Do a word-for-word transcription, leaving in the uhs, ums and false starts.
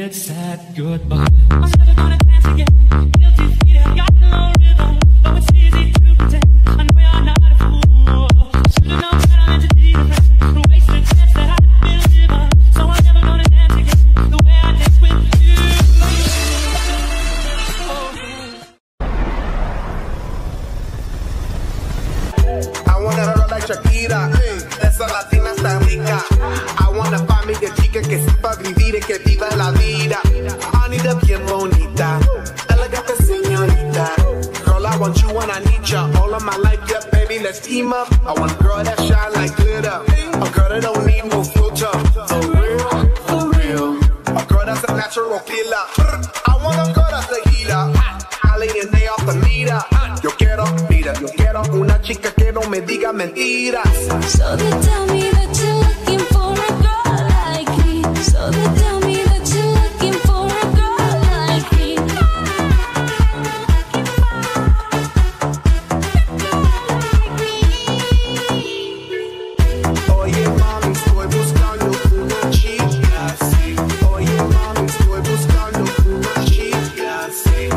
it's sad goodbye. I'm never gonna dance again. Guilty feet have got no rhythm. Though it's easy to pretend. I know you're not a fool. Should've known better than to be a friend. To waste a chance that I've been given. So I'm never gonna dance again the way I dance with you. I want a girl like Shakira, esa latina está rica. I want a familia chica que sepa vivir y que viva la vida. Anita bien bonita, elegante señorita. Girl, I want you and I need ya. All of my life, yeah, baby, let's team up. I want a girl that shine like glitter, a girl that don't need no filter. For real, for real, a girl that's a natural killer. I want a girl that's a healer. I lay the day off the meter. Yo quiero, mira, yo quiero una chica que no me diga mentiras. So they tell me that you're looking for a girl like me. So they tell me that you're looking for a girl like me. Oye mami, estoy buscando una chica así. Oye mami, estoy buscando una chica así.